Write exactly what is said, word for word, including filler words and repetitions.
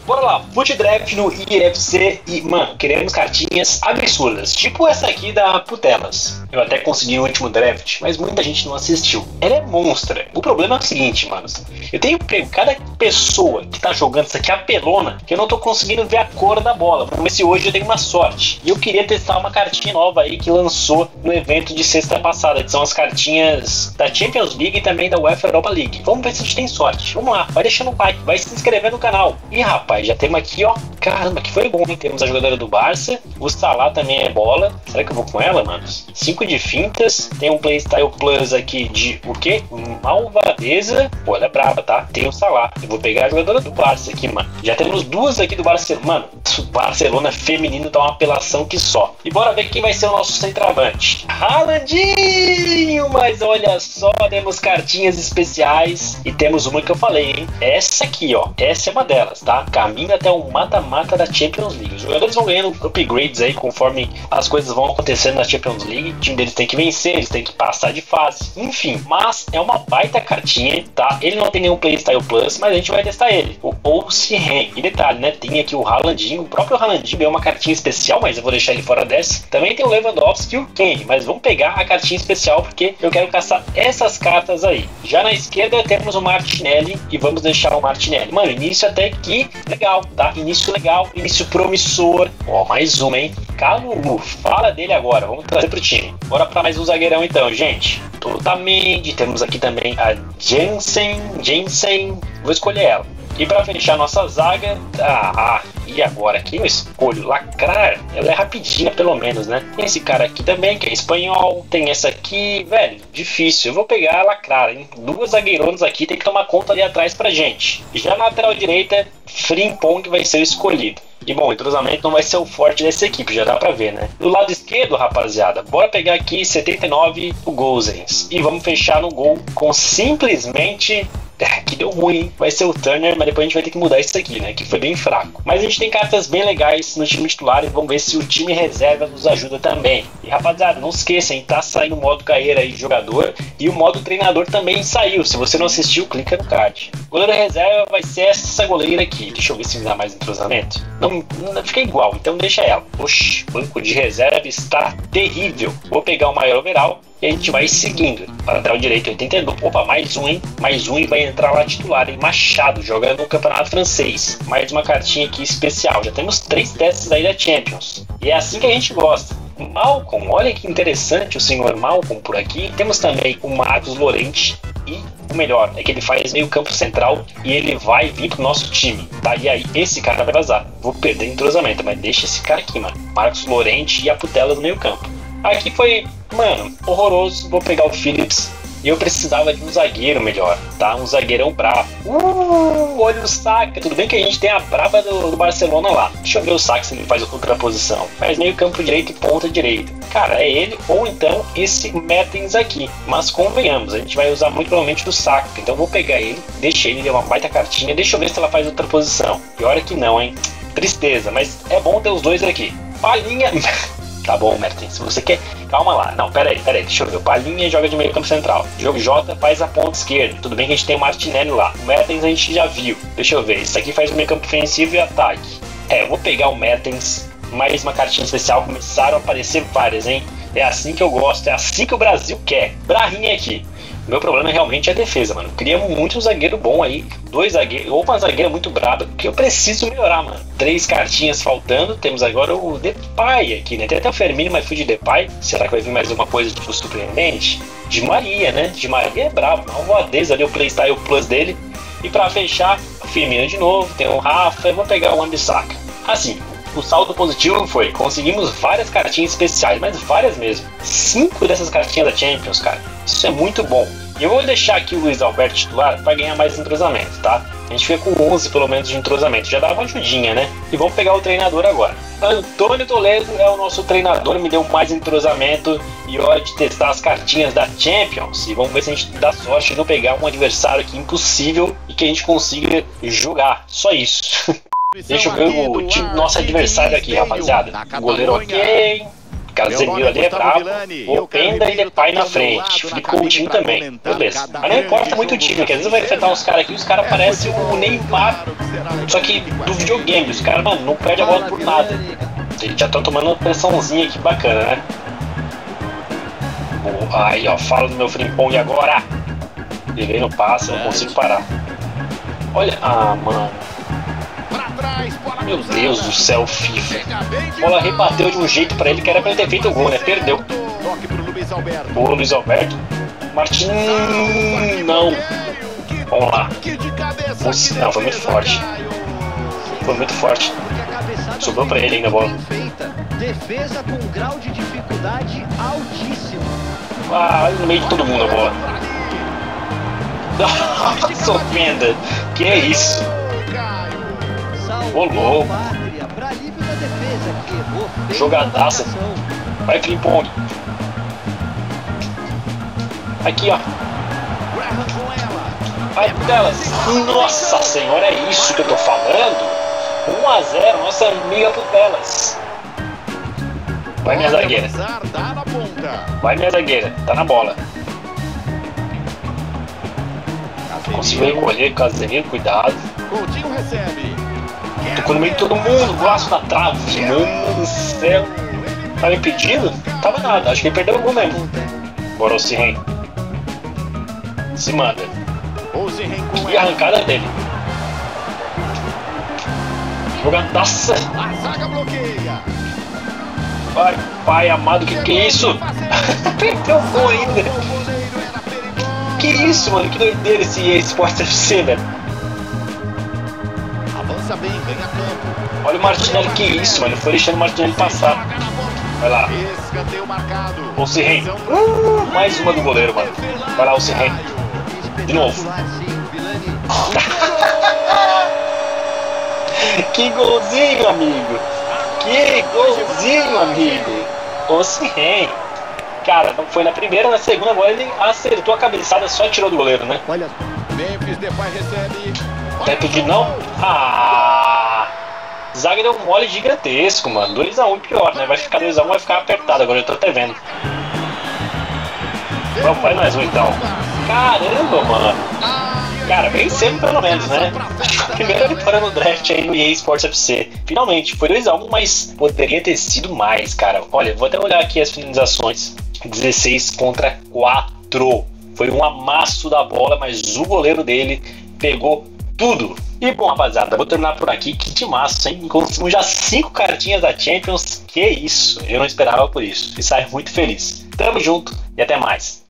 Bora lá, Foot Draft no I F C e, mano, queremos cartinhas absurdas, tipo essa aqui da Putelas. Eu até consegui no último draft, mas muita gente não assistiu. Ela é monstra. O problema é o seguinte, manos. Eu tenho pego cada pessoa que tá jogando isso aqui apelona, que eu não tô conseguindo ver a cor da bola. Vamos ver se hoje eu tenho uma sorte. E eu queria testar uma cartinha nova aí que lançou no evento de sexta passada, que são as cartinhas da Champions League e também da UEFA Europa League. Vamos ver se a gente tem sorte. Vamos lá, vai deixando o like, vai se inscrever no canal. E rapaz, já temos aqui, ó. Caramba, que foi bom, hein? Temos a jogadora do Barça. O Salah também é bola. Será que eu vou com ela, mano? cinco de fintas. Tem um Playstyle Plus aqui de o quê? Malvadeza. Pô, ela é brava, tá? Tem o Salah. Eu vou pegar a jogadora do Barça aqui, mano. Já temos duas aqui do Barcelona. Mano, o Barcelona feminino tá uma apelação que só. E bora ver quem vai ser o nosso centroavante. Haalandinho! Mas olha só, temos cartinhas especiais. E temos uma que eu falei, hein? Essa aqui, ó. Essa é uma delas, tá? Caminho até o mata-mata da Champions League. Os jogadores vão ganhando upgrades aí conforme as coisas vão acontecendo na Champions League. O time deles tem que vencer, eles têm que passar de fase. Enfim, mas é uma baita cartinha, tá? Ele não tem nenhum Playstyle Plus, mas a gente vai testar ele. O Ousiheng. E detalhe, né? Tem aqui o Haalandinho. O próprio Haalandinho ganhou uma cartinha especial, mas eu vou deixar ele fora dessa. Também tem o Lewandowski e o Kane, mas vamos pegar a cartinha especial porque eu quero caçar essas cartas aí. Já na esquerda temos o Martinelli e vamos deixar o Martinelli. Mano, início até que legal, tá? Início legal, início promissor. Ó, mais uma, hein? Calulu, fala dele agora, vamos trazer pro time. Bora pra mais um zagueirão então, gente. Totalmente, temos aqui também a Jensen, Jensen, vou escolher ela. E pra fechar nossa zaga, ah, e agora aqui eu escolho Lacrar, ela é rapidinha pelo menos, né? Tem esse cara aqui também, que é espanhol, tem essa aqui, velho, difícil, eu vou pegar a Lacrar, hein? Duas zagueironas aqui, tem que tomar conta ali atrás pra gente. E já na lateral direita, Frimpong vai ser o escolhido. E bom, o entrosamento não vai ser o forte dessa equipe, já dá pra ver, né? Do lado esquerdo, rapaziada, bora pegar aqui setenta e nove o Gozens. E vamos fechar no gol com simplesmente... que deu ruim, hein? Vai ser o Turner, mas depois a gente vai ter que mudar isso aqui, né? Que foi bem fraco. Mas a gente tem cartas bem legais no time titular e vamos ver se o time reserva nos ajuda também. E rapaziada, não esqueçam, tá saindo o modo carreira aí de jogador e o modo treinador também saiu. Se você não assistiu, clica no card. Goleiro reserva vai ser essa goleira aqui. Deixa eu ver se me dá mais entrosamento. Não, não fica igual, então deixa ela. Oxi, banco de reserva está terrível. Vou pegar o maior overall. E a gente vai seguindo. Para lateral direito, oitenta e dois. Opa, mais um, hein? Mais um e vai entrar lá titular, hein? Machado, jogando no campeonato francês. Mais uma cartinha aqui especial. Já temos três testes aí da Champions. E é assim que a gente gosta. Malcom, olha que interessante o senhor Malcom por aqui. Temos também o Marcos Llorente. E o melhor é que ele faz meio campo central e ele vai vir pro nosso time, tá? E aí, esse cara vai vazar. Vou perder entrosamento, mas deixa esse cara aqui, mano. Marcos Llorente e a Putelas no meio campo. Aqui foi, mano, horroroso. Vou pegar o Phillips. E eu precisava de um zagueiro melhor, tá? Um zagueirão bravo. Uh, olha o Saka. Tudo bem que a gente tem a brava do, do Barcelona lá. Deixa eu ver o Saka se ele faz outra posição. Faz meio campo direito e ponta direita. Cara, é ele ou então esse Mertens aqui. Mas convenhamos, a gente vai usar muito provavelmente o Saka. Então eu vou pegar ele, deixa ele, ele é uma baita cartinha. Deixa eu ver se ela faz outra posição. E olha que não, hein? Tristeza, mas é bom ter os dois aqui. Palhinha... Tá bom, Mertens, se você quer... Calma lá, não, pera aí, pera aí, deixa eu ver. O Palhinha joga de meio campo central. Jogo J faz a ponta esquerda. Tudo bem que a gente tem o Martinelli lá. O Mertens a gente já viu. Deixa eu ver, isso aqui faz o meio campo ofensivo e ataque. É, eu vou pegar o Mertens. Mais uma cartinha especial, começaram a aparecer várias, hein? É assim que eu gosto, é assim que o Brasil quer. Brahinha aqui. O meu problema é realmente a defesa, mano. Criamos muito um zagueiro bom aí. Dois zagueiros, ou uma zagueira muito braba, que eu preciso melhorar, mano. Três cartinhas faltando. Temos agora o Depay aqui, né? Tem até o Firmino, mas fui de Depay. Será que vai vir mais uma coisa tipo surpreendente? De Maria, né? De Maria é brabo. Uma voadeza ali, o Playstyle Plus dele. E pra fechar, o Firmino de novo. Tem o Rafa. Eu vou pegar o Wan-Bissaka. Assim, o saldo positivo foi, conseguimos várias cartinhas especiais, mas várias mesmo. Cinco dessas cartinhas da Champions, cara. Isso é muito bom. E eu vou deixar aqui o Luiz Alberto titular para ganhar mais entrosamento, tá? A gente fica com onze pelo menos de entrosamento. Já dá uma ajudinha, né? E vamos pegar o treinador agora. Antônio Toledo é o nosso treinador, me deu mais entrosamento e hora de testar as cartinhas da Champions. E vamos ver se a gente dá sorte de não pegar um adversário aqui impossível e que a gente consiga jogar. Só isso. Deixa eu ver o time do nosso adversário aqui, rapaziada. O goleiro ok. Casemiro ali é brabo, Openda e Depay na frente, Felipe Coutinho também, beleza. Mas não importa muito o time, porque às vezes vai enfrentar uns caras aqui, os caras parecem o Neymar, só que do videogame, os caras, mano, não perdem a bola por nada. Eles já estão tomando uma pressãozinha aqui bacana, né? Aí, ó, fala do meu Frimpong agora. Ele não passa, eu não consigo parar. Olha, ah, mano. Meu Deus do céu, FIFA. A bola rebateu de um jeito pra ele que era pra ele ter feito o gol, né? Perdeu. Boa, Luiz Alberto. Martins. Não. Vamos lá. Não, foi muito forte. Foi muito forte. Sobrou pra ele ainda a bola. Defesa com grau de dificuldade altíssimo. Ah, no meio de todo mundo a bola. Nossa, Openda. Que é isso? Ô, louco. Jogadaça. Vai, Frimpong. Aqui, ó. Vai delas. Nossa senhora, é isso que eu tô falando? um a zero, nossa amiga Putelas. Vai, minha zagueira. Vai, minha zagueira. Tá na bola. Conseguiu recolher, Casemiro, cuidado. Tocou no meio de todo mundo, braço na trave. Mano do céu. Tava impedido? Tava nada, acho que ele perdeu o gol mesmo. Bora o Sirren. Se manda. Que arrancada dele. Jogadaça. Vai, pai amado, que que é isso? Perdeu o gol ainda. Que isso, mano? Que doideira esse Esportes F C, velho. Avança bem, ganha campo. Olha o Martinelli, que isso, mano? Foi deixando o Martinelli passar. Vai lá. O Sirren. Uh, mais uma do goleiro, mano. Vai lá, o Sirren. De novo. Que golzinho, amigo. Que golzinho, amigo. O Sirren. Cara, foi na primeira, na segunda, agora ele acertou a cabeçada, só tirou do goleiro, né? Olha, Memphis Depay recebe. Tá impedido não? Ah! Zaga deu um mole gigantesco, mano. dois a um e pior, né? Vai ficar dois a um, vai ficar apertado agora, eu tô até vendo. Vamos, vai mais um então. Caramba, mano. Cara, vencemos pelo menos, né? Primeira vitória no draft aí no E A Sports F C. Finalmente, foi dois a um, mas poderia ter sido mais, cara. Olha, vou até olhar aqui as finalizações. dezesseis contra quatro. Foi um amasso da bola, mas o goleiro dele pegou tudo. E bom, rapaziada, vou terminar por aqui. Que de massa, hein? Conseguimos já cinco cartinhas da Champions. Que isso, eu não esperava por isso. E saio muito feliz. Tamo junto e até mais.